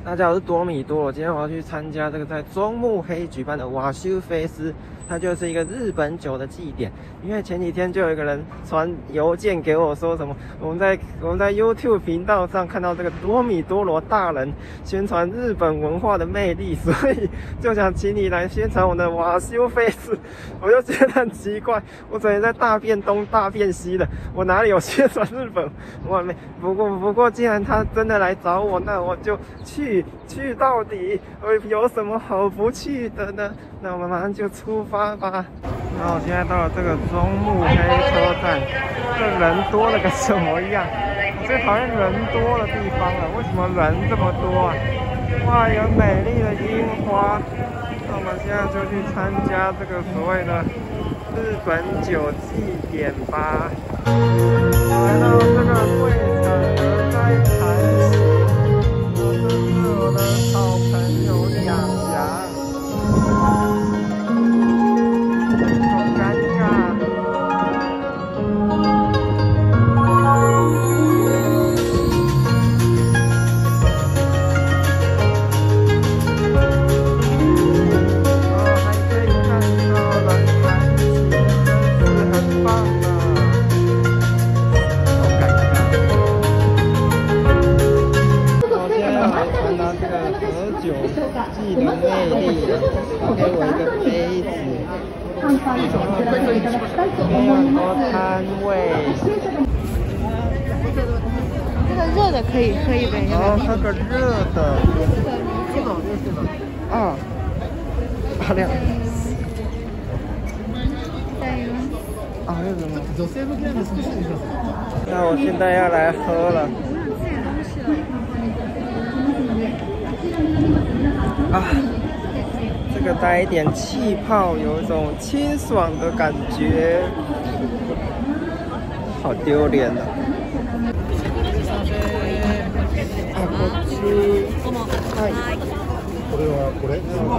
大家好，我是多米多。我今天我要去参加这个在中目黑举办的瓦修菲斯，它就是一个日本酒的祭典。因为前几天就有一个人传邮件给我说什么，我们在 YouTube 频道上看到这个多米多罗大人宣传日本文化的魅力，所以就想请你来宣传我的瓦修菲斯。我就觉得很奇怪，我整天在大变东大变西的，我哪里有宣传日本？我没。不过，既然他真的来找我，那我就去到底。我有什么好不去的呢？那我们马上就出发吧。那我现在到了这个中目黑车站，这人多了个什么样？我最讨厌人多的地方了。为什么人这么多啊？哇，有美丽的樱花。那我们现在就去参加这个所谓的日本酒祭典吧。来到这个会场，而在谈起，这是我的好朋友洋洋，好尴尬。还可以看到人谈起，真是很棒啊。酒祭的魅力，给我一个杯子，有很多摊位。 这个热的可以喝一杯。 哦，喝个热的。啊，好亮。啊，还有什么？那我现在要来喝了。啊，这个带一点气泡，有一种清爽的感觉，好丢脸啊！啊，こっち、はい。これはこれ。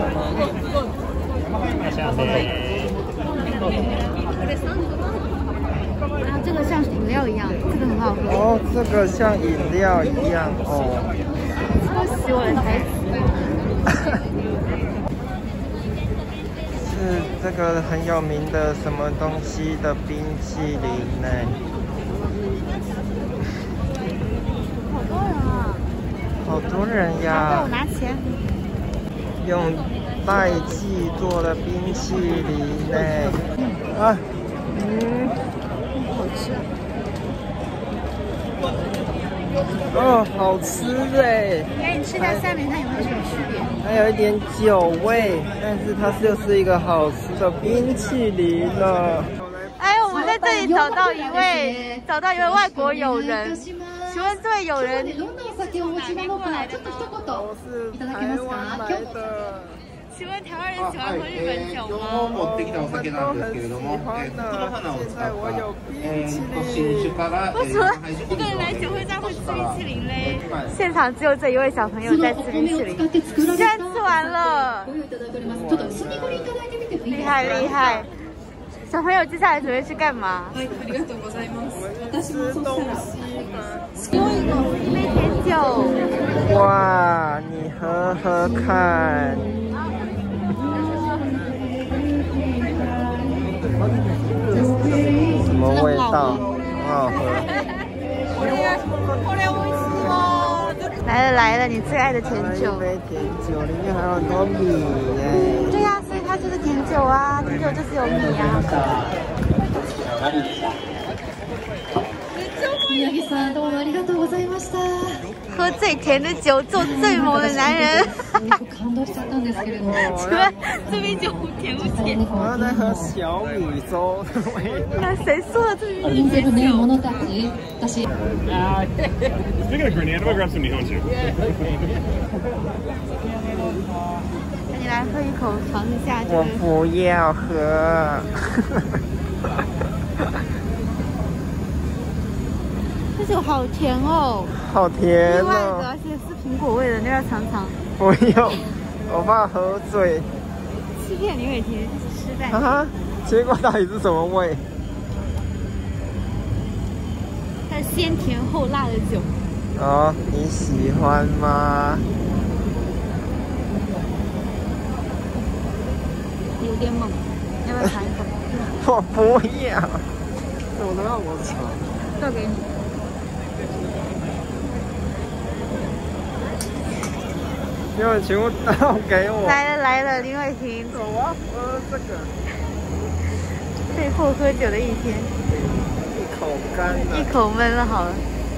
啊，这个像饮料一样，这个很好喝。 哦，这个像饮料一样哦。 抄袭我的台词。 是这个很有名的什么东西的冰淇淋呢？ 好多人啊！ 好多人呀！ 帮我拿钱。 用代剂做的冰淇淋呢？啊， 好吃。 哦，好吃哎！ 你吃一下下面它有没有什么区别？ 还有一点酒味，但是它就是一个好吃的冰淇淋呢。 哎，我们在这里找到一位外国友人，请问这位友人是哪边过来的呢？ 我是台湾来的。 请问台湾人喜欢喝日本酒吗？ 我们都很喜欢的。现在我有冰淇淋。 为什么一个人来酒会上会吃冰淇淋嘞？现场只有这一位小朋友在吃冰淇淋，居然吃完了，厉害厉害！小朋友接下来准备去干嘛？ 吃东西吧。 一杯甜酒。 哇，你喝喝看。什么味道？很好喝。 来了，你最爱的甜酒。 一杯甜酒，里面还有很多米耶。 对呀，所以它就是甜酒啊，甜酒就是有米啊。 宮城さん、どうもありがとうございました。 喝最甜的酒，做最猛的男人。 感動しちゃったんですけれども。 请问这杯酒甜不甜？ 我在喝小米粥的味道。 那谁说的这杯飲んでるね者たち。私。 Speaking of Grenade, I'm gonna grab some Nihonshu. 那你来喝一口，尝一下这个。 我不要喝。 这酒好甜哦， 好甜意外的， 哦！ 而且是苹果味的，你要尝尝。 不用，我怕喝醉。 欺骗李伟霆，失败。 啊，结果到底是什么味？ 它是先甜后辣的酒。 哦，你喜欢吗？ 有点猛，要不要尝一口？ 我不要，我都要我尝。 倒给你。 因为全部倒给我。 来了，林伟霆， 我要喝这个。 最后喝酒的一天。 一口干了。 一口闷了好了。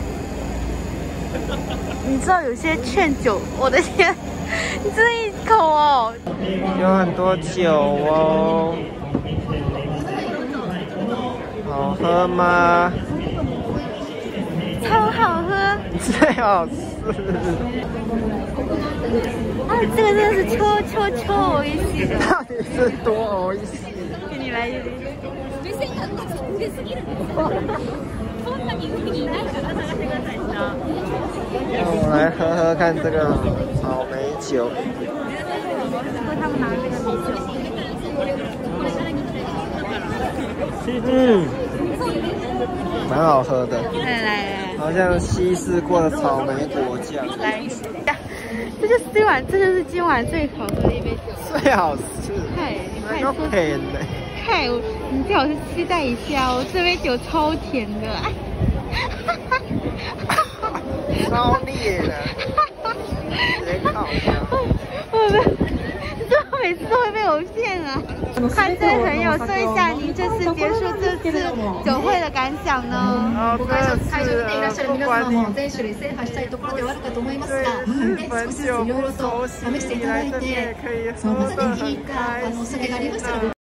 你知道有些劝酒，我的天，你这一口哦。 有很多酒哦。好喝吗？ 超好喝， 最好吃。 啊，这个真的是超美味しい的。 到底是多美味しい？ 给你来一点。目線が上すぎるんですよ。そんなに海にいないから探してください。 我来喝喝看这个草莓酒。 喝他们拿这个啤酒。 蛮好喝的。 来， 好像稀释过的草莓果酱。 来一下，这就是今晚最好喝的一杯酒。 最好吃。 太说甜的。 你最好是期待一下哦，这杯酒超甜的。 超烈的。别靠这每次都会被我骗啊！看这位朋友说一下，你这次结束这次酒会的感想呢？ 会場にいらっしゃる皆様も全種類制覇したいところではあるかと思いますが、少しずついろいろと試していただいて、またぜひいいかお酒がありましたら。